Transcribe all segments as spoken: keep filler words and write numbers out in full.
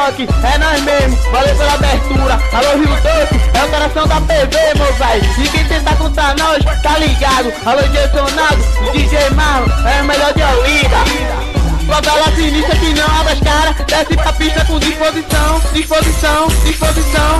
rock, é nós mesmo, valeu pela abertura. Alô Rio Doce, é o coração da P V, meu véi. E quem tenta contra nós, tá ligado. Alô Gestionado, o D J Marlon, é o melhor de Olinda. Favela sinistra que não abre as caras, desce pra pista com disposição, disposição, disposição,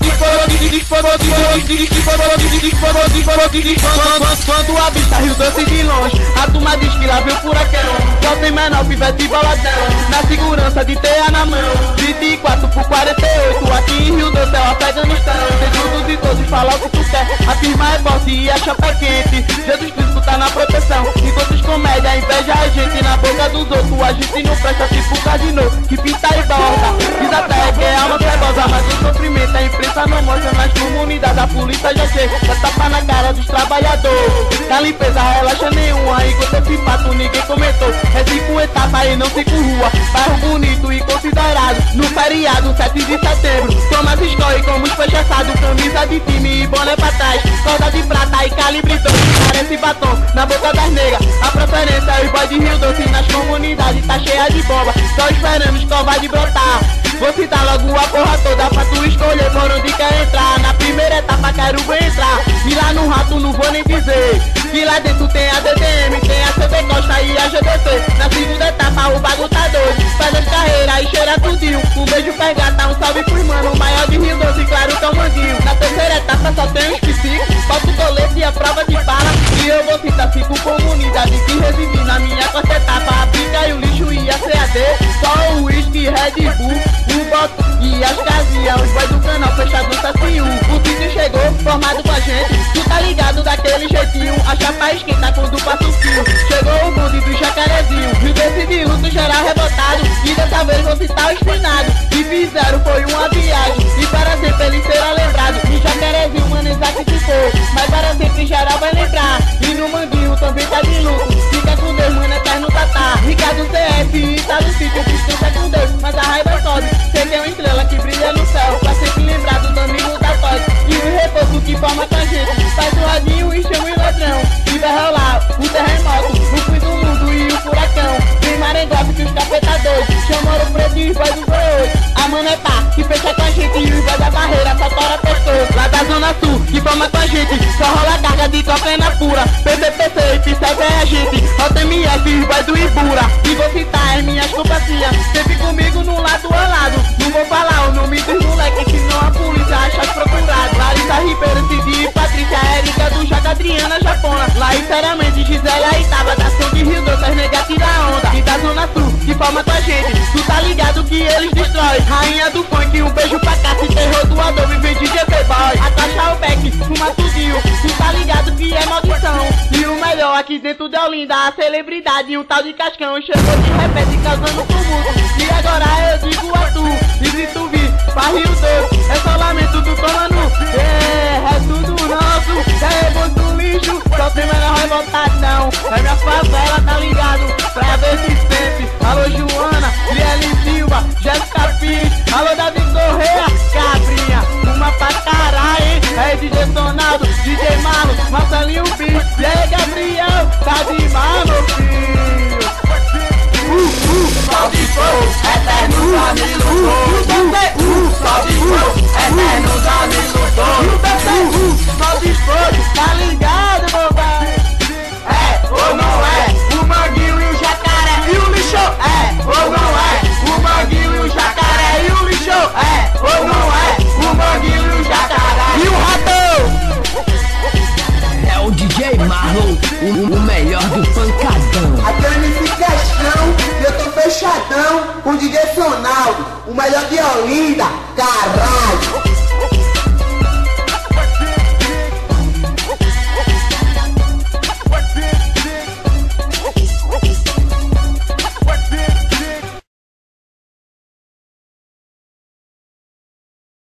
quando a vista Rio Doce de longe, a turma diz que lá viu furacão. Só tem menor, pivete e boladão, na segurança de teia na mão. Vinte e quatro por quarenta e oito, aqui em Rio Doce é o Afeganistão. Tem todos e todos falam o que tu quer, a firma é forte e a chapa é quente. Jesus Cristo tá na proteção, enquanto os comédia inveja a gente na boca dos outros. A gente não presta tipo casino, que pinta e borda. Diz até que é alma cebosa, mas o sofrimento a imprensa não mostra. Nas comunidades a polícia já chega, já tapa na cara dos trabalhadores. Na limpeza relaxa nenhuma, enquanto esse fato ninguém comentou. É cinco etapas e não cinco rua, bairro bonito e considerado. No feriado sete de setembro, Thomas escolhe como os fechaçados. Camisa de time e boné pra trás, corda de prata e calibre dois. Parece batom na boca das negras, a preferência é os boys de Rio Doce. Nas comunidades tá cheia de bomba, só esperando escova de brotar. Vou citar logo a porra toda pra tu escolher por onde quer entrar. Na primeira etapa quero entrar, e lá no rato não vou nem dizer que lá dentro tem a D D M, tem a C B Costa e a G D C. Na segunda etapa o bagulho tá doido, faz as carreiras e cheira tudinho. Um beijo pegata, um salve pros mano, o maior de Rio Doce, claro que é o Manguinho. Na terceira etapa só tem uns psicos, bota o colete e a prova de bala. E eu vou citar cinco comunidades que residi na minha quarta etapa. A pica e o lixo e a C A D, só o whisky, Red Bull, o boto e as casinhas. Os boys do canal fechado no Saciú. O vídeo chegou formado com a gente, tu tá ligado daquele jeitinho. A chapa esquenta quando passa o fio. Chegou o bonde do jacarezinho, Rio Doce de luto geral rebotado. E dessa vez vou citar os finados que fizeram foi uma viagem, e para sempre ele será lembrado. No jacarezinho mano exato ficou, mas para sempre geral vai lembrar. E no Manguinho também tá de luto, fica com Deus mano, eterno tatá. Ricardo C F e tá no sítio, distância com Deus, mas a raiva sobe. Cê tem uma estrela que brilha no céu, pra sempre lembrar dos amigos da tosse. E o reforço que forma com a gente, faz o radinho e chama o ladrão. E vai rolar o terremoto, o fim do mundo e o furacão. Tem marengope que os capetadores chamaram o preto e os boys do dois. A manetá que fecha com a gente e os boys da barreira só tora pescoço. Lá da zona sul que forma com a gente, só rola carga de cocaína pura. P C P C e P é a gente, J M F e os boys do Ibura. E vou citar as minhas companhias, sempre comigo no lado ao lado. Não vou falar o nome dos moleques, senão a polícia acha os procurados. Larissa Ribeiro, Cid e Patrícia, Érica do Jaca, Adriana Japona. Lá sinceramente Gisela e Tava, da Som de Rio Doce, as nega tira onda. E da zona sul que forma com a gente, tu tá ligado que eles destrói. Rainha do funk, um beijo pra cá, se terror do Adobe, vem de G P Boy. A caixa o back, fuma tudinho, tu tá ligado que é maldição. E o melhor aqui dentro de Olinda, a celebridade, um tal de Cascão chegou de repente causando tumulto. E agora eu digo a tu, e se tu vir pra Rio Doce, é só lamento do tomando. É, é tudo nosso, é muito lixo, só tem menor revoltação. É minha favela, tá ligado? Pra ver se sempre. Alô Joana, Lieli Silva, Jéssica Pires, alô Davi Correia, Cabrinha, uma pra caralho, hein? É D J Sonaldo, D J Marlon, Marcelinho Bicho. E aí Gabriel, tá demais meu filho. Uh, uh, só de fogo, eterno amigo todo. Uh, só de fogo, eterno amigo todo. Uh, só de fogo, tá ligado meu pai? É ou não é? O Manguinho e o jacaré e o lixo. É ou não é? O Manguinho e o jacaré e o lixo. É ou não é? O Manguinho e o jacaré e o ratão. É o D J Marlon, o, o melhor do pancadão. Aquele M C Questão, eu tô fechadão com o D J Sonaldo, o melhor de Olinda, caralho.